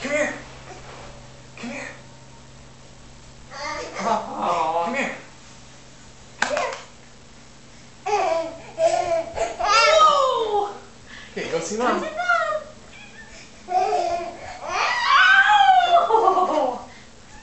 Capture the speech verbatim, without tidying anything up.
Come here. Come here. Oh, come here. Oh. Okay, go see mom.